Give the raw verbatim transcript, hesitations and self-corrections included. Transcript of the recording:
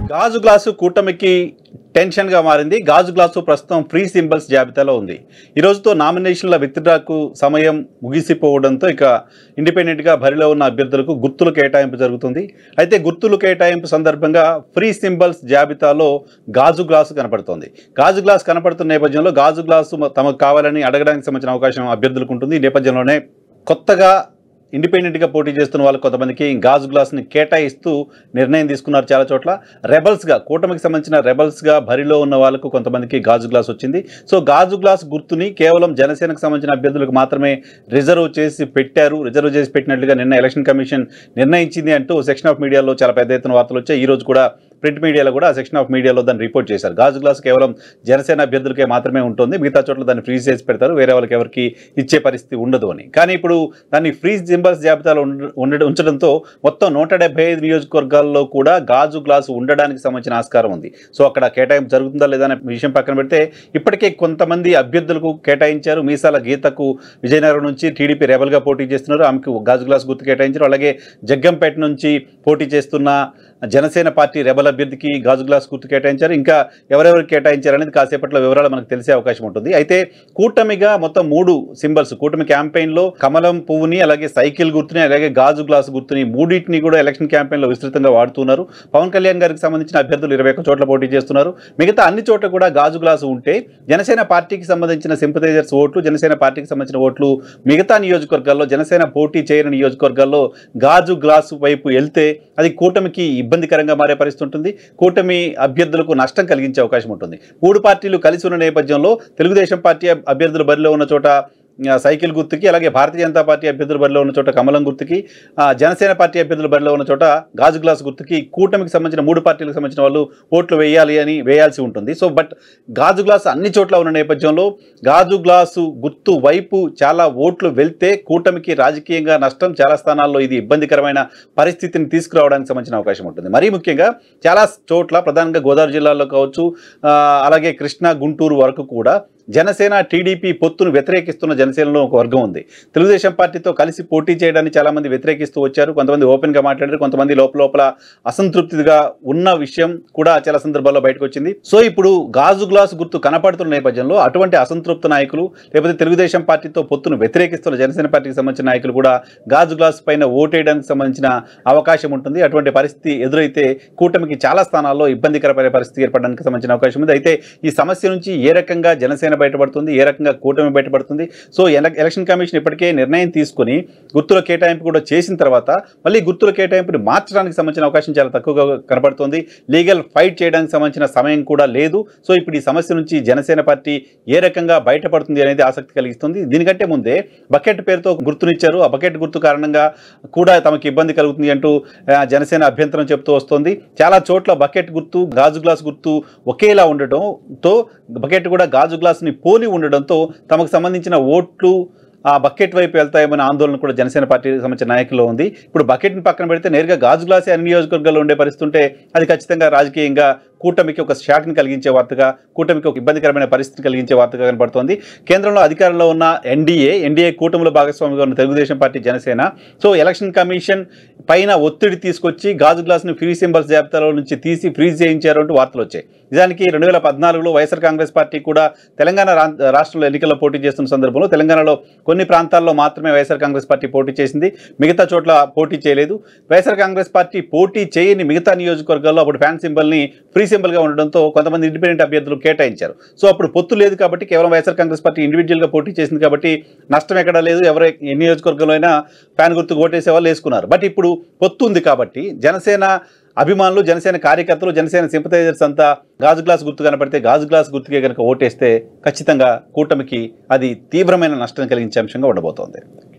గాజు గ్లాసు కూటమికి టెన్షన్గా మారింది. గాజు గ్లాసు ప్రస్తుతం ఫ్రీ సింబల్స్ జాబితాలో ఉంది. ఈ రోజుతో నామినేషన్ల విత్డ్రాకు సమయం ముగిసిపోవడంతో ఇక ఇండిపెండెంట్గా బరిలో ఉన్న అభ్యర్థులకు గుర్తుల కేటాయింపు జరుగుతుంది. అయితే గుర్తులు కేటాయింపు సందర్భంగా ఫ్రీ సింబల్స్ జాబితాలో గాజు గ్లాసు కనపడుతోంది. గాజు గ్లాసు కనపడుతున్న నేపథ్యంలో గాజు గ్లాసు తమకు కావాలని అడగడానికి సంబంధించిన అవకాశం అభ్యర్థులకు ఉంటుంది. ఈ నేపథ్యంలోనే కొత్తగా ఇండిపెండెంట్గా పోటీ చేస్తున్న వాళ్ళు కొంతమందికి గాజు గ్లాస్ని కేటాయిస్తూ నిర్ణయం తీసుకున్నారు. చాలా చోట్ల రెబల్స్గా కూటమికి సంబంధించిన రెబల్స్గా బరిలో ఉన్న వాళ్ళకు కొంతమందికి గాజు గ్లాస్ వచ్చింది. సో గాజు గ్లాస్ గుర్తుని కేవలం జనసేనకు సంబంధించిన అభ్యర్థులకు మాత్రమే రిజర్వ్ చేసి పెట్టారు. రిజర్వ్ చేసి పెట్టినట్లుగా నిన్న ఎలక్షన్ కమిషన్ నిర్ణయించింది అంటూ సెక్షన్ ఆఫ్ మీడియాలో చాలా పెద్ద ఎత్తున వార్తలు వచ్చాయి. ఈ రోజు కూడా ప్రింట్ మీడియాలో కూడా ఆ సెక్షన్ ఆఫ్ మీడియాలో దాన్ని రిపోర్ట్ చేశారు. గాజు గ్లాస్ కేవలం జనసేన అభ్యర్థులకే మాత్రమే ఉంటుంది, మిగతా చోట్ల దాన్ని ఫ్రీజ్ చేసి పెడతారు, వేరే వాళ్ళకి ఎవరికి ఇచ్చే పరిస్థితి ఉండదు అని. కానీ ఇప్పుడు దాన్ని ఫ్రీజ్ సింబల్స్ జాబితాలో ఉండ ఉంచడంతో మొత్తం నూట డెబ్బై ఐదు నియోజకవర్గాల్లో కూడా గాజు గ్లాసు ఉండడానికి సంబంధించిన ఆస్కారం ఉంది. సో అక్కడ కేటాయింపు జరుగుతుందా లేదా అనే విషయం పక్కన పెడితే ఇప్పటికే కొంతమంది అభ్యర్థులకు కేటాయించారు. మీసాల గీతకు విజయనగరం నుంచి టీడీపీ రెబల్గా పోటీ చేస్తున్నారు, ఆమెకు గాజు గ్లాస్ గుర్తు కేటాయించారు. అలాగే జగ్గంపేట నుంచి పోటీ చేస్తున్న జనసేన పార్టీ రెబల్ అభ్యర్థికి గాజు గ్లాస్ గుర్తు కేటాయించారు. ఇంకా ఎవరెవరికి కేటాయించారు అనేది కాసేపట్లో వివరాలు మనకు తెలిసే అవకాశం ఉంటుంది. అయితే కూటమిగా మొత్తం మూడు సింబల్స్ కూటమి క్యాంపెయిన్లో కమలం పువ్వుని, అలాగే సైకిల్ గుర్తుని, అలాగే గాజు గ్లాసు గుర్తుని మూడింటిని కూడా ఎలక్షన్ క్యాంపెయిన్లో విస్తృతంగా వాడుతున్నారు. పవన్ కళ్యాణ్ గారికి సంబంధించిన అభ్యర్థులు ఇరవై ఒక్క చోట్ల పోటీ చేస్తున్నారు. మిగతా అన్ని చోట్ల కూడా గాజు గ్లాసు ఉంటే జనసేన పార్టీకి సంబంధించిన సింపథైజర్స్ ఓట్లు, జనసేన పార్టీకి సంబంధించిన ఓట్లు మిగతా నియోజకవర్గాల్లో జనసేన పోటీ చేయని నియోజకవర్గాల్లో గాజు గ్లాసు వైపు వెళ్తే అది కూటమికి ఇబ్బందికరంగా మారే పరిస్థితి ఉంటుంది. కూటమి అభ్యర్థులకు నష్టం కలిగించే అవకాశం ఉంటుంది. మూడు పార్టీలు కలిసి ఉన్న నేపథ్యంలో తెలుగుదేశం పార్టీ అభ్యర్థులు బరిలో ఉన్న చోట సైకిల్ గుర్తుకి, అలాగే భారతీయ జనతా పార్టీ అభ్యర్థులు బరిలో ఉన్న చోట కమలం గుర్తుకి, జనసేన పార్టీ అభ్యర్థులు బరిలో ఉన్న చోట గాజు గ్లాసు గుర్తుకి కూటమికి సంబంధించిన మూడు పార్టీలకు సంబంధించిన వాళ్ళు ఓట్లు వేయాలి అని వేయాల్సి ఉంటుంది. సో బట్ గాజు గ్లాసు అన్ని చోట్ల ఉన్న నేపథ్యంలో గాజు గ్లాసు గుర్తు వైపు చాలా ఓట్లు వెళ్తే కూటమికి రాజకీయంగా నష్టం, చాలా స్థానాల్లో ఇది ఇబ్బందికరమైన పరిస్థితిని తీసుకురావడానికి సంబంధించిన అవకాశం ఉంటుంది. మరీ ముఖ్యంగా చాలా చోట్ల ప్రధానంగా గోదావరి జిల్లాలో కావచ్చు, అలాగే కృష్ణా గుంటూరు వరకు కూడా జనసేన టీడీపీ పొత్తును వ్యతిరేకిస్తున్న జనసేనలో ఒక వర్గం ఉంది. తెలుగుదేశం పార్టీతో కలిసి పోటీ చేయడాన్ని చాలామంది వ్యతిరేకిస్తూ వచ్చారు. కొంతమంది ఓపెన్గా మాట్లాడారు, కొంతమంది లోపల లోపల అసంతృప్తిగా ఉన్న విషయం కూడా చాలా సందర్భాల్లో బయటకు వచ్చింది. సో ఇప్పుడు గాజు గ్లాసు గుర్తు కనపడుతున్న నేపథ్యంలో అటువంటి అసంతృప్త నాయకులు, లేకపోతే తెలుగుదేశం పార్టీతో పొత్తును వ్యతిరేకిస్తున్న జనసేన పార్టీకి సంబంధించిన నాయకులు కూడా గాజు గ్లాసు పైన ఓటేయడానికి సంబంధించిన అవకాశం ఉంటుంది. అటువంటి పరిస్థితి ఎదురైతే కూటమికి చాలా స్థానాల్లో ఇబ్బందికరమైన పరిస్థితి ఏర్పడడానికి సంబంధించిన అవకాశం ఉంది. అయితే ఈ సమస్య నుంచి ఏ రకంగా జనసేన బయటపడుతుంది, ఏ రకంగా కూటమి బయటపడుతుంది? సో ఎలక్షన్ కమిషన్ ఇప్పటికే నిర్ణయం తీసుకుని గుర్తుల కేటాయింపు కూడా చేసిన తర్వాత మళ్ళీ గుర్తుల కేటాయింపుని మార్చడానికి సంబంధించిన అవకాశం చాలా తక్కువగా కనపడుతుంది. లీగల్ ఫైట్ చేయడానికి సంబంధించిన సమయం కూడా లేదు. సో ఇప్పుడు ఈ సమస్య నుంచి జనసేన పార్టీ ఏ రకంగా బయటపడుతుంది అనేది ఆసక్తి కలిగిస్తుంది. దీనికంటే ముందే బకెట్ పేరుతో గుర్తునిచ్చారు. ఆ బకెట్ గుర్తు కారణంగా కూడా తమకు ఇబ్బంది కలుగుతుంది అంటూ జనసేన అభ్యంతరం చెప్తూ వస్తుంది. చాలా చోట్ల బకెట్ గుర్తు, గాజు గ్లాస్ గుర్తు ఒకేలా ఉండటంతో బకెట్ కూడా గాజు గ్లాస్ పోలి ఉండడంతో తమకు సంబంధించిన ఓట్లు ఆ బకెట్ వైపు వెళ్తాయేమనే ఆందోళన కూడా జనసేన పార్టీకి సంబంధించిన నాయకుల్లో ఉంది. ఇప్పుడు బకెట్ని పక్కన పెడితే నేరుగా గాజు గ్లాసే అన్ని నియోజకవర్గాల్లో ఉండే పరిస్థితి ఉంటే అది ఖచ్చితంగా రాజకీయంగా కూటమికి ఒక షాక్ని కలిగించే వార్తగా, కూటమికి ఒక ఇబ్బందికరమైన పరిస్థితి కలిగించే వార్తగా కనబడుతోంది. కేంద్రంలో అధికారంలో ఉన్న ఎన్డీఏ ఎన్డీఏ కూటమిలో భాగస్వామిగా ఉన్న Telugu Desam party, Janasena so election commission పైన ఒత్తిడి తీసుకొచ్చి గాజు గ్లాస్ని ఫ్రీ సింబల్స్ జాబితాలో నుంచి తీసి ఫ్రీజ్ చేయించారు అంటూ వార్తలు వచ్చాయి. నిజానికి రెండు వేల పద్నాలుగులో వైఎస్ఆర్ కాంగ్రెస్ పార్టీ కూడా తెలంగాణ రాష్ట్రంలో ఎన్నికల్లో పోటీ చేస్తున్న సందర్భంలో తెలంగాణలో కొన్ని ప్రాంతాల్లో మాత్రమే వైఎస్ఆర్ కాంగ్రెస్ పార్టీ పోటీ చేసింది, మిగతా చోట్ల పోటీ చేయలేదు. వైఎస్ఆర్ కాంగ్రెస్ పార్టీ పోటీ చేయని మిగతా నియోజకవర్గాల్లో అప్పుడు ఫ్యాన్ సింబల్ని ఫ్రీ సింబల్గా ఉండడంతో కొంతమంది ఇండిపెండెంట్ అభ్యర్థులు కేటాయించారు. సో అప్పుడు పొత్తు లేదు కాబట్టి కేవలం వైఎస్ఆర్ కాంగ్రెస్ పార్టీ ఇండివిజువల్గా పోటీ చేసింది కాబట్టి నష్టం ఎక్కడా లేదు, ఎవరు ఏ నియోజకవర్గంలో అయినా ఫ్యాన్ గుర్తు ఓటేసే వాళ్ళు వేసుకున్నారు. బట్ ఇప్పుడు పొత్తు ఉంది కాబట్టి జనసేన అభిమానులు, జనసేన కార్యకర్తలు, జనసేన సింపథైజర్స్ అంతా గాజు గ్లాస్ గుర్తు కనపడితే గాజు గ్లాస్ గుర్తుకే కనుక ఓటేస్తే ఖచ్చితంగా కూటమికి అది తీవ్రమైన నష్టం కలిగించే అంశంగా ఉండబోతోంది.